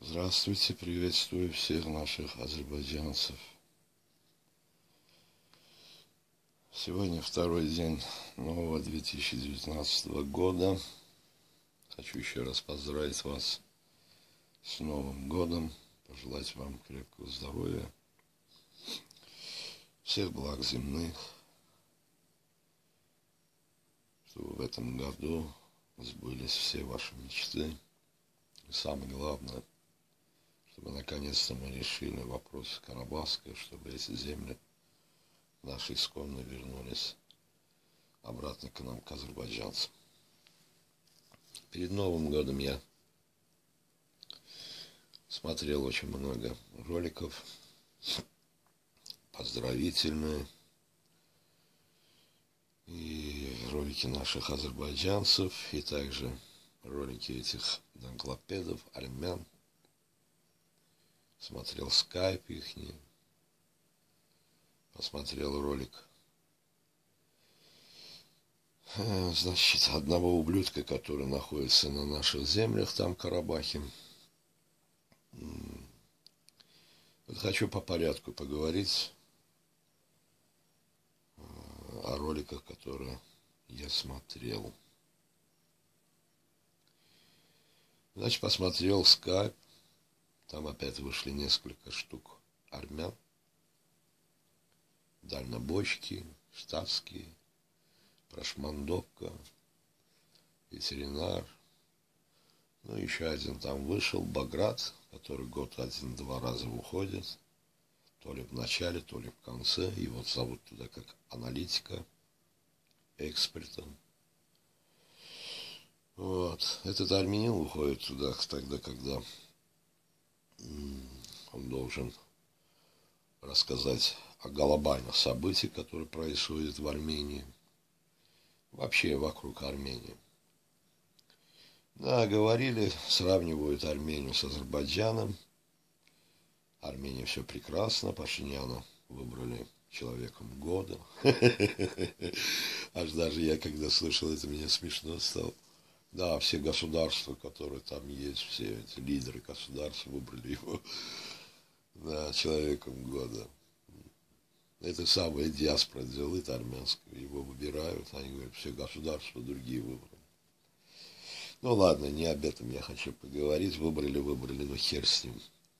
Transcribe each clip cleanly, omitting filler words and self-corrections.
Здравствуйте, приветствую всех наших азербайджанцев. Сегодня второй день нового 2019 года. Хочу еще раз поздравить вас с Новым годом, пожелать вам крепкого здоровья, всех благ земных, чтобы в этом году сбылись все ваши мечты. И самое главное, чтобы наконец-то мы решили вопрос Карабахской, чтобы эти земли наши исконно вернулись обратно к нам, к азербайджанцам. Перед Новым годом я смотрел очень много роликов, поздравительные, и ролики наших азербайджанцев, и также ролики этих данклопедов, армян. Смотрел скайп ихний, посмотрел ролик, значит, одного ублюдка, который находится на наших землях, там, в Карабахе. Вот хочу по порядку поговорить о роликах, которые я смотрел. Значит, посмотрел скайп. Там опять вышли несколько штук армян, дальнобойщики, штатские, прошмандовка, ветеринар. Ну, еще один там вышел, Баграт, который год один-два раза выходит, то ли в начале, то ли в конце. Его зовут туда как аналитика, эксперта. Вот. Этот армянин выходит туда тогда, когда он должен рассказать о глобальных событиях, которые происходят в Армении, вообще вокруг Армении. Да, говорили, сравнивают Армению с Азербайджаном. Армения все прекрасно, Пашиняна выбрали человеком года. Аж даже я, когда слышал это, мне смешно стало. Да, все государства, которые там есть, все эти лидеры государств выбрали его, да, человеком года. Это самая диаспора делает армянская. Его выбирают, они говорят, все государства другие выбрали. Ну ладно, не об этом я хочу поговорить. Выбрали, но хер с ним.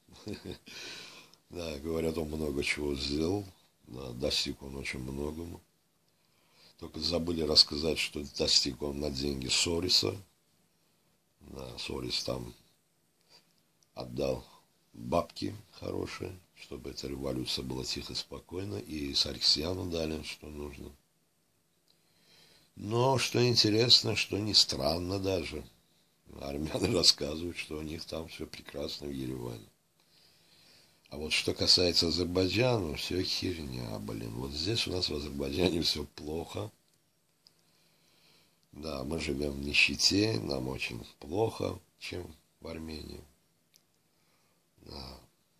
Да, говорят, он много чего сделал. Да, достиг он очень многому. Только забыли рассказать, что достиг он на деньги Сориса. Да, Сорис там отдал бабки хорошие, чтобы эта революция была тихо и спокойно. И Сарксяну дали, что нужно. Но, что интересно, что не странно даже, армяне рассказывают, что у них там все прекрасно в Ереване. А вот что касается Азербайджана, все херня, блин. Вот здесь у нас в Азербайджане все плохо. Да, мы живем в нищете, нам очень плохо, чем в Армении. Да.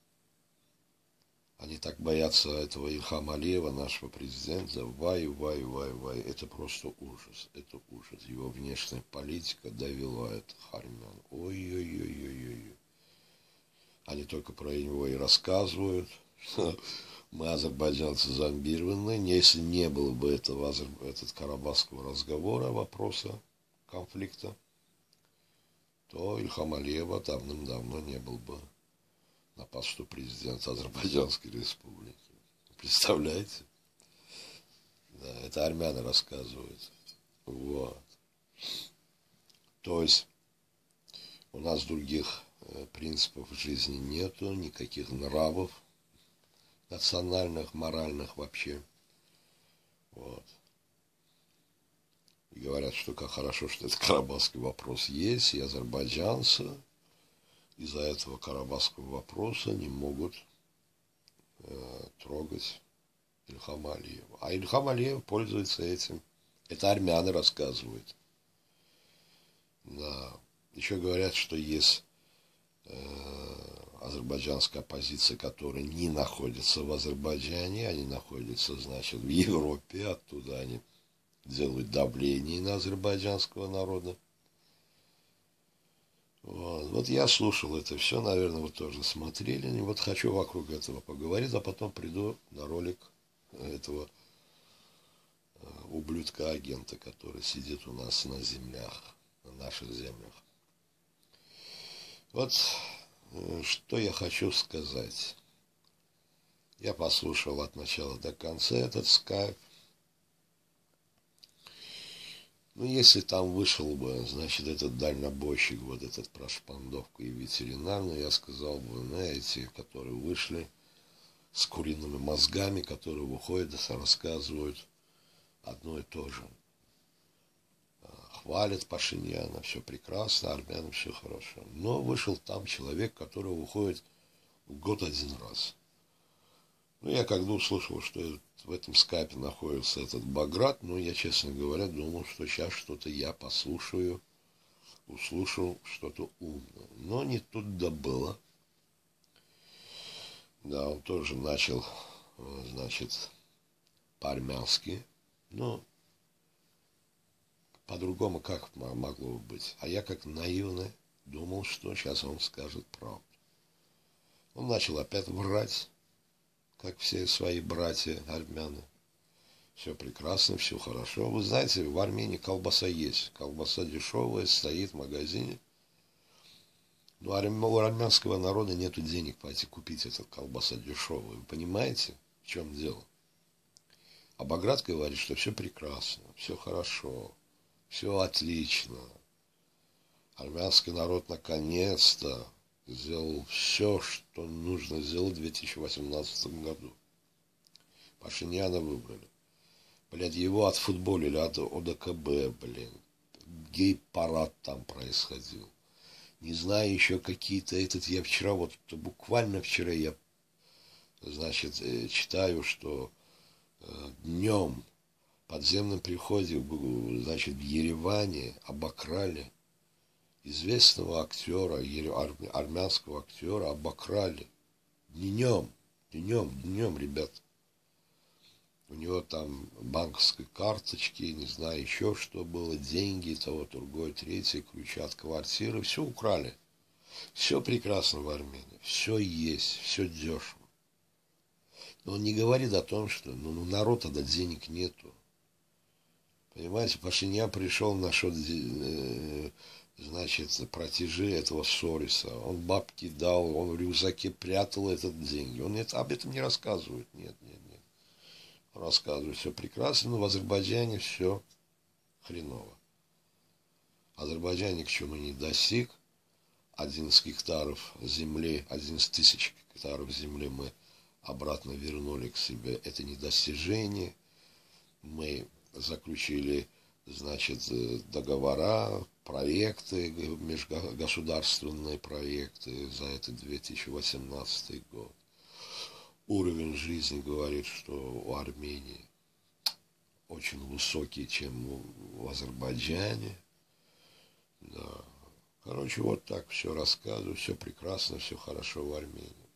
Они так боятся этого Ильхама Алиева, нашего президента. Вай. Это просто ужас. Это ужас. Его внешняя политика довела этих армян. Ой-ой-ой-ой-ой. Они только про него и рассказывают. Мы, азербайджанцы, зомбированы. Если не было бы этого карабахского разговора, вопроса, конфликта, то Ильхам Алиева давным-давно не был бы на посту президента Азербайджанской республики. Представляете? Да, это армяне рассказывают. Вот. То есть у нас других принципов жизни нету, никаких нравов национальных, моральных вообще. Вот. И говорят, что как хорошо, что этот карабахский вопрос есть, и азербайджанцы из-за этого карабахского вопроса не могут трогать Ильхама Алиева. А Ильхам Алиев пользуется этим. Это армяне рассказывают. Да. Еще говорят, что есть азербайджанская оппозиция, которая не находится в Азербайджане, они находятся, значит, в Европе, оттуда они делают давление на азербайджанского народа. Вот я слушал это все, наверное, вы тоже смотрели. И вот хочу вокруг этого поговорить, а потом приду на ролик этого ублюдка-агента, который сидит у нас на землях, на наших землях. Вот что я хочу сказать. Я послушал от начала до конца этот скайп. Ну, если там вышел бы, значит, этот дальнобойщик, вот этот про шпандовку и ветеринарную, я сказал бы, знаете, которые вышли с куриными мозгами, которые выходят и рассказывают одно и то же. Хвалят Пашиняна, все прекрасно, армянам все хорошо. Но вышел там человек, который выходит в год один раз. Ну, я когда услышал, что в этом скайпе находится этот Баграт, ну, я, честно говоря, думал, что сейчас что-то я послушаю, услышал что-то умное. Но не тут-то было. Да, он тоже начал, значит, по-армянски. Но по-другому как могло быть? А я как наивный думал, что сейчас он скажет правду. Он начал опять врать, как все свои братья армяне. Все прекрасно, все хорошо. Вы знаете, в Армении колбаса есть. Колбаса дешевая, стоит в магазине. Но у армянского народа нет денег пойти купить эту колбасу дешевую. Вы понимаете, в чем дело? А Баграт говорит, что все прекрасно, все хорошо, все отлично. Армянский народ наконец-то сделал все, что нужно сделать в 2018 году. Пашиняна выбрали. Блядь, его отфутболили от ОДКБ, блин. Гей-парад там происходил. Не знаю, еще какие-то я вчера, вот буквально вчера я, значит, читаю, что днем в подземном переходе, значит, в Ереване обокрали известного актера, армянского актера обокрали. Днем, ребят. У него там банковской карточки, не знаю, еще что было, деньги, того, другое, третье, ключи от квартиры. Все украли. Все прекрасно в Армении. Все есть, все дешево. Но он не говорит о том, что народа-то денег нету. Понимаете, Пашинян пришел на счет, значит, платежи этого Сориса. Он бабки дал, он в рюкзаке прятал этот деньги. Он об этом не рассказывает. Нет. Рассказываю, все прекрасно, но в Азербайджане все хреново. Азербайджан ни к чему не достиг. 11 гектаров земли, 11 тысяч гектаров земли мы обратно вернули к себе. Это не достижение. Мы заключили, значит, договора, проекты, межгосударственные проекты за этот 2018 год. Уровень жизни говорит, что у Армении очень высокий, чем в Азербайджане. Да. Короче, вот так все рассказываю, все прекрасно, все хорошо в Армении.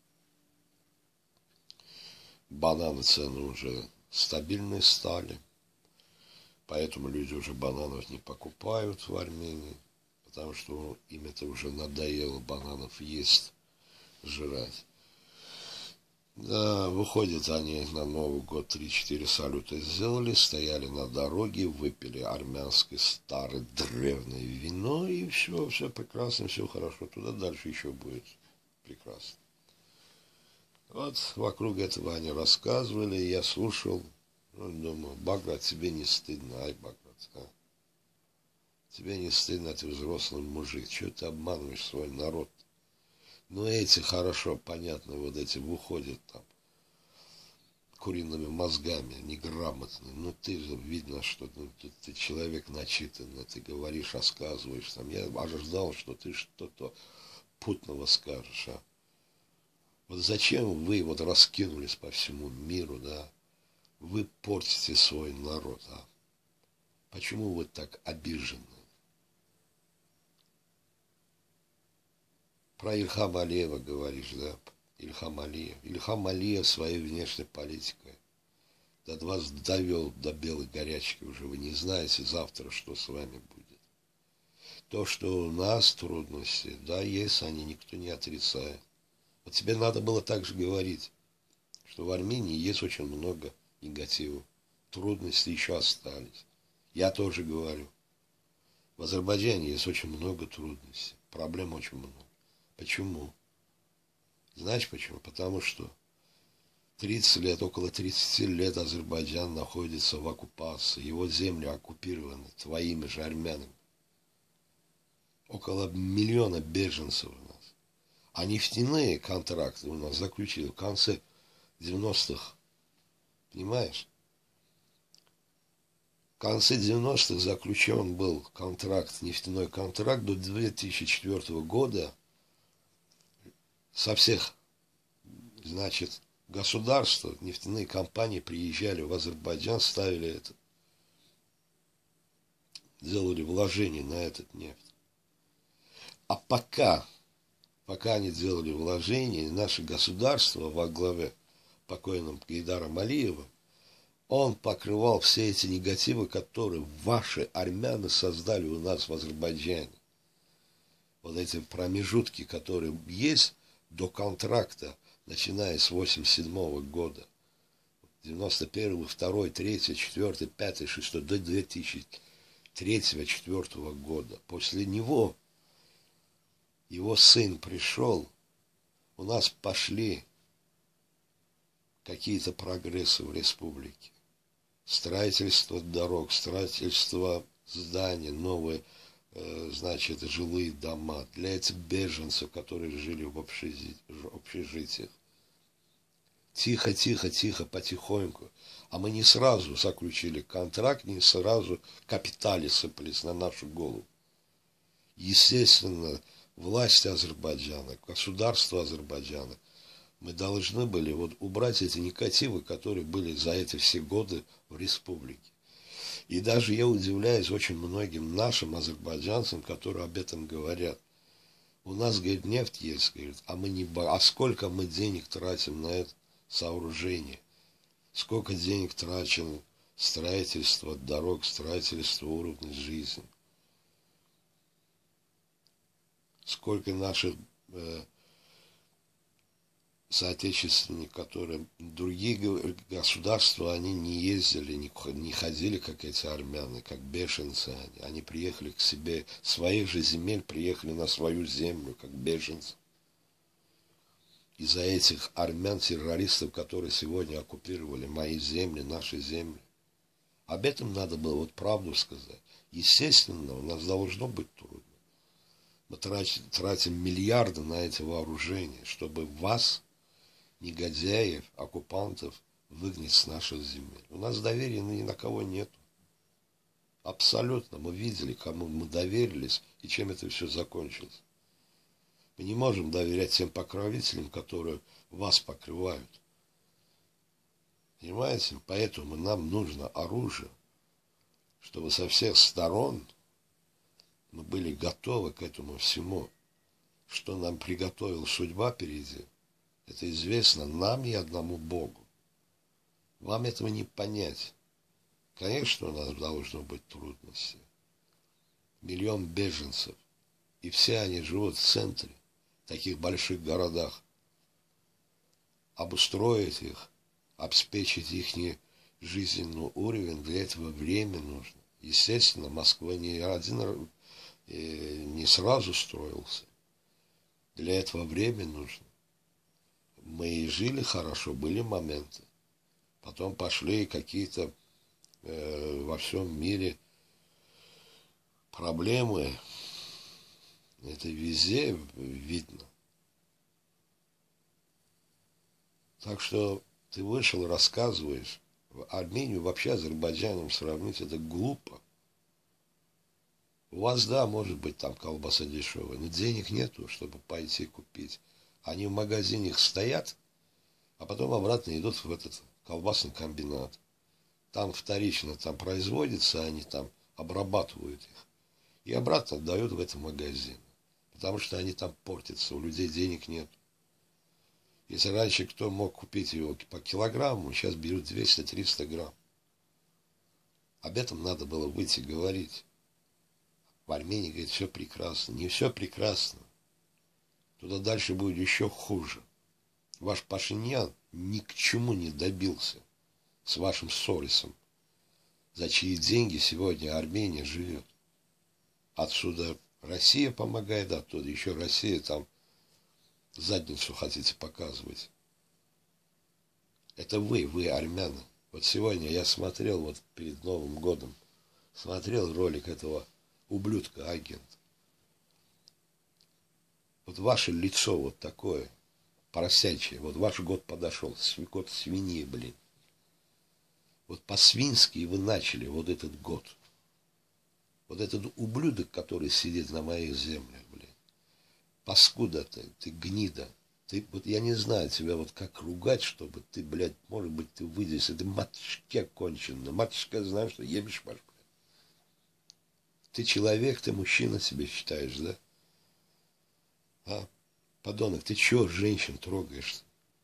Бананы цены уже стабильные стали, поэтому люди уже бананов не покупают в Армении, потому что им это уже надоело бананов есть, жрать. Да, выходят они на Новый год, 3-4 салюта сделали, стояли на дороге, выпили армянское старое древнее вино, и все прекрасно, все хорошо. Туда дальше еще будет прекрасно. Вот вокруг этого они рассказывали, я слушал, думаю, Баграт, тебе не стыдно, ай, Баграт, а? Тебе не стыдно, ты взрослый мужик, чего ты обманываешь свой народ? Ну, эти хорошо, понятно, вот эти выходят там куриными мозгами, неграмотные. Ну, ты же видно, что ты человек начитанный, ты говоришь, рассказываешь. Там, я ожидал, что ты что-то путного скажешь, а. Вот зачем вы вот раскинулись по всему миру, да? Вы портите свой народ, а? Почему вы так обижены? Про Ильхама Алиева говоришь, да? Ильхам Алиев. Ильхам Алиев своей внешней политикой до вас довел до белой горячки уже. Вы не знаете завтра, что с вами будет. То, что у нас трудности, да, есть они, никто не отрицает. Вот тебе надо было также говорить, что в Армении есть очень много негатива. Трудности еще остались. Я тоже говорю. В Азербайджане есть очень много трудностей. Проблем очень много. Почему? Знаешь почему? Потому что 30 лет, около 30 лет Азербайджан находится в оккупации. Его земли оккупированы твоими же армянами. Около миллиона беженцев у нас. А нефтяные контракты у нас заключили в конце 90-х. Понимаешь? В конце 90-х заключен был контракт, нефтяной контракт до 2004 года со всех, значит, государств, нефтяные компании приезжали в Азербайджан, ставили это, делали вложения на этот нефть. А пока они делали вложения, наше государство во главе покойным Гейдаром Алиевым, он покрывал все эти негативы, которые ваши армяне создали у нас в Азербайджане. Вот эти промежутки, которые есть до контракта, начиная с 1987 года. 91, 2, 3, 4, 5, 6, до 2003-2004 года. После него его сын пришел, у нас пошли какие-то прогрессы в республике. Строительство дорог, строительство зданий, новые, значит, жилые дома для этих беженцев, которые жили в общежитиях. Тихо, тихо, тихо, потихоньку. А мы не сразу заключили контракт, не сразу капитали сыпались на нашу голову. Естественно, власть Азербайджана, государство Азербайджана, мы должны были вот убрать эти негативы, которые были за эти все годы в республике. И даже я удивляюсь очень многим нашим азербайджанцам, которые об этом говорят. У нас, говорит, нефть есть, говорит, а мы не... А сколько мы денег тратим на это сооружение? Сколько денег трачено строительство дорог, строительство уровня жизни? Сколько наших соотечественников, которые другие государства, они не ездили, не ходили, как эти армяне, как беженцы. Они приехали к себе, своих же земель приехали на свою землю, как беженцы. Из-за этих армян-террористов, которые сегодня оккупировали мои земли, наши земли. Об этом надо было вот правду сказать. Естественно, у нас должно быть трудно. Мы тратим миллиарды на эти вооружения, чтобы вас, негодяев, оккупантов, выгнать с наших земель. У нас доверия ни на кого нет. Абсолютно. Мы видели, кому мы доверились и чем это все закончилось. Мы не можем доверять тем покровителям, которые вас покрывают. Понимаете? Поэтому нам нужно оружие, чтобы со всех сторон мы были готовы к этому всему. Что нам приготовил судьба впереди, это известно нам и одному Богу. Вам этого не понять. Конечно, у нас должно быть трудности. 1 миллион беженцев. И все они живут в центре, в таких больших городах. Обустроить их, обеспечить их жизненный уровень, для этого время нужно. Естественно, Москва не сразу строился. Для этого время нужно. Мы и жили хорошо, были моменты. Потом пошли какие-то во всем мире проблемы. Это везде видно. Так что ты вышел, рассказываешь. Армению вообще с Азербайджаном сравнить, это глупо. У вас, да, может быть, там колбаса дешевая, но денег нету, чтобы пойти купить. Они в магазине стоят, а потом обратно идут в этот колбасный комбинат. Там вторично там производится, они там обрабатывают их. И обратно отдают в этот магазин. Потому что они там портятся, у людей денег нет. Если раньше кто мог купить его по килограмму, сейчас берут 200-300 грамм. Об этом надо было выйти говорить. В Армении, говорит, все прекрасно. Не все прекрасно. Туда дальше будет еще хуже. Ваш Пашинян ни к чему не добился с вашим Сорисом, за чьи деньги сегодня Армения живет. Отсюда Россия помогает, оттуда еще Россия там задницу хотите показывать. Это вы армяне. Вот сегодня я смотрел, вот перед Новым годом, смотрел ролик этого ублюдка-агента. Вот ваше лицо вот такое, поросячье, вот ваш год подошел, год свиньи, блин. Вот по-свински вы начали вот этот год. Вот этот ублюдок, который сидит на моих землях, блин. Паскуда ты гнида. Ты, вот я не знаю тебя вот как ругать, чтобы ты, блядь, может быть, ты выйдешь. Ты матушке конченая. Матушка, знаешь, что ебешь, блядь. Ты человек, ты мужчина себя считаешь, да? А? Подонок, ты чего женщин трогаешь?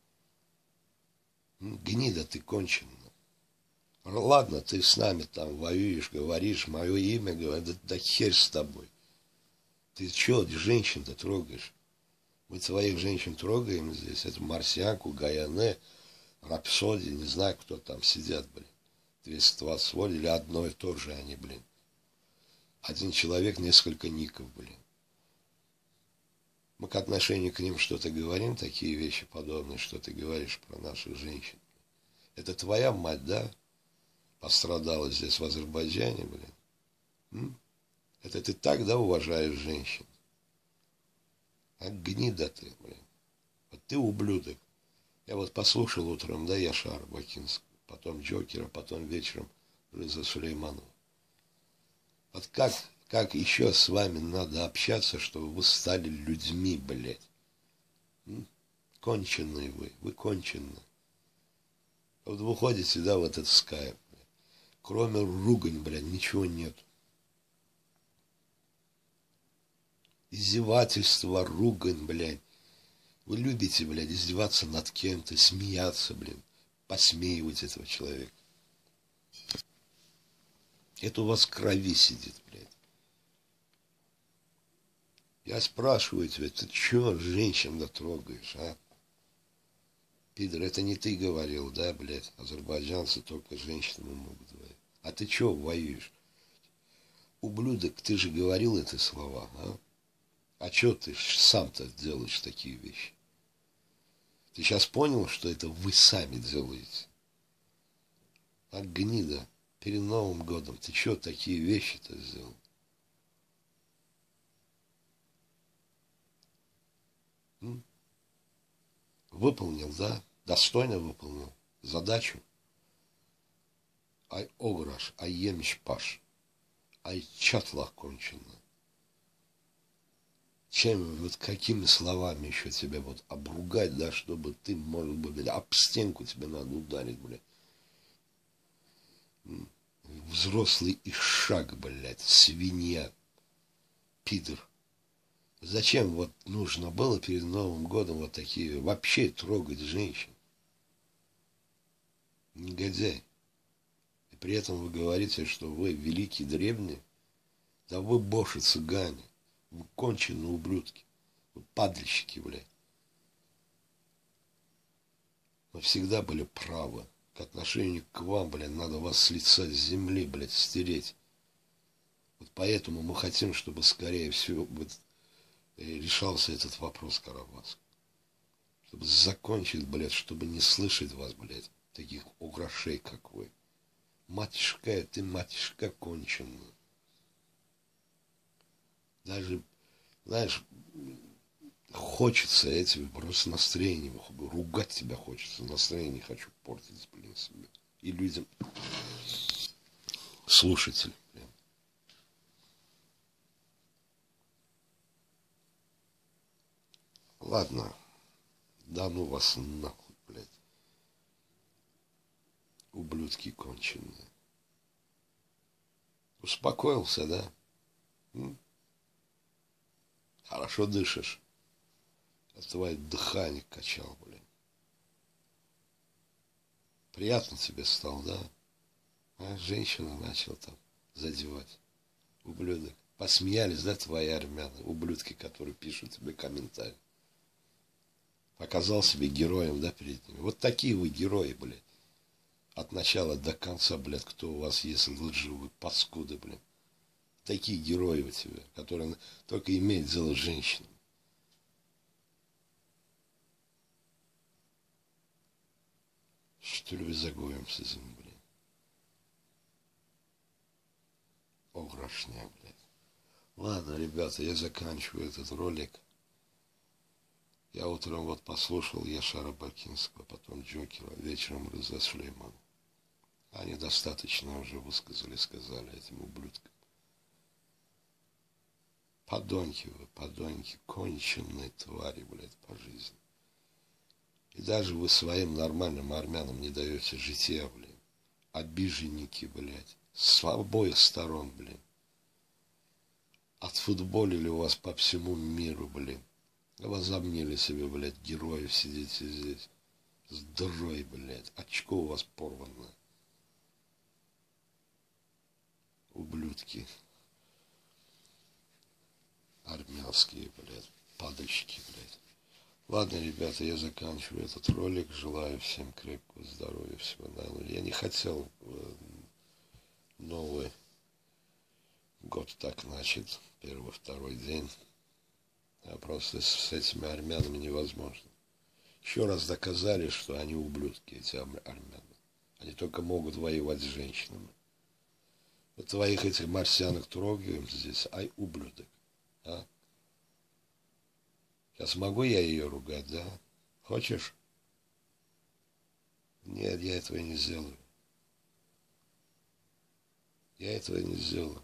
Гнида ты конченая. Ладно, ты с нами там воюешь, говоришь, мое имя, говоришь, да хер с тобой. Ты чего женщин-то трогаешь? Мы своих женщин трогаем здесь. Это Марсианку, Гаяне, Рапсоди, не знаю, кто там сидят, блин. 220 вольт или одно и то же они, блин. Один человек, несколько ников, блин. Мы к отношению к ним что-то говорим, такие вещи подобные, что ты говоришь про наших женщин. Это твоя мать, да? Пострадала здесь в Азербайджане, блин. Это ты так, да, уважаешь женщин? А гнида ты, блин. Вот ты ублюдок. Я вот послушал утром, да, Яшар Бакинск, потом Джокера, потом вечером Рыза Сулейманова. Вот как еще с вами надо общаться, чтобы вы стали людьми, блядь? Конченые вы конченые. Вот вы ходите, да, в этот скайп, блядь. Кроме ругань, блядь, ничего нет. Издевательство, ругань, блядь. Вы любите, блядь, издеваться над кем-то, смеяться, блин, посмеивать этого человека. Это у вас в крови сидит, блядь. Я спрашиваю тебя, ты чё женщин трогаешь, а? Пидор, это не ты говорил, да, блядь? Азербайджанцы только женщинам могут говорить. А ты чё воюешь? Ублюдок, ты же говорил эти слова, а? А чё ты сам-то делаешь такие вещи? Ты сейчас понял, что это вы сами делаете? А гнида, перед Новым годом ты чё такие вещи-то сделал? Выполнил, да? Достойно выполнил задачу. Ай ограш, ай емиш паш, ай чатлах кончено. Чем, вот какими словами еще тебя вот обругать, да, чтобы ты, может быть, блядь, об стенку тебе надо ударить, блядь. Взрослый ишак, блядь, свинья, пидор. Зачем вот нужно было перед Новым годом вот такие, вообще трогать женщин? Негодяй. И при этом вы говорите, что вы великие древние. Да вы боши цыгане. Вы конченые ублюдки. Вы падальщики, блядь. Мы всегда были правы. К отношению к вам, блядь, надо вас с лица земли, блядь, стереть. Вот поэтому мы хотим, чтобы скорее всего вот, решался этот вопрос Карабахский. Чтобы закончить, блядь, чтобы не слышать вас, блядь, таких угрошей, как вы. Матушка, ты матушка конченая. Даже, знаешь, хочется этим просто настроение, ругать тебя хочется, настроение не хочу портить, блин, себе. И людям, слушателям, блин. Ладно, да ну вас нахуй, блядь. Ублюдки конченые. Успокоился, да? Хорошо дышишь. А твое дыхание качал, блин. Приятно тебе стало, да? А женщина начала там задевать. Ублюдок. Посмеялись, да, твои армяне, ублюдки, которые пишут тебе комментарии. Показал себе героем, да, перед ними. Вот такие вы герои, блядь. От начала до конца, блядь, кто у вас есть лживые паскуды, блядь. Такие герои у тебя, которые только имеют дело с женщинами. Что ли вы загоемся за ним, блядь? Огрошня, блядь. Ладно, ребята, я заканчиваю этот ролик. Я утром вот послушал Яшара Бакинского, потом Джокера, вечером Рыза Сулеймана. Они достаточно уже сказали этим ублюдкам. Подонки вы, подонки, конченые твари, блядь, по жизни. И даже вы своим нормальным армянам не даете жития, блядь. Обиженники, блядь, с обоих сторон, блядь. Отфутболили у вас по всему миру, блядь. Возомнили себе, блядь, героев, сидите здесь. Здоровый, блядь. Очко у вас порвано. Ублюдки. Армянские, блядь. Падальщики, блядь. Ладно, ребята, я заканчиваю этот ролик. Желаю всем крепкого здоровья, всего наилучшего. Я не хотел Новый год так начать. Первый, второй день. А просто с этими армянами невозможно. Еще раз доказали, что они ублюдки, эти армяне. Они только могут воевать с женщинами. Вот твоих этих марсианок трогаем здесь, ай, ублюдок. А? Сейчас могу я ее ругать, да? Хочешь? Нет, я этого не сделаю. Я этого не сделаю.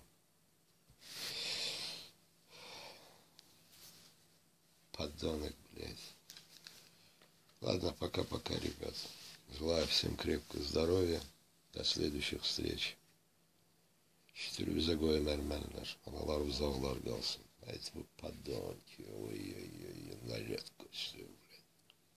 Подонок, блядь. Ладно, пока-пока, ребят. Желаю всем крепкого здоровья. До следующих встреч. Четырюзагоем армянlar. Analar uzaqlar qalsın. Ay bu подонки. Ой-ой-ой. На редкость.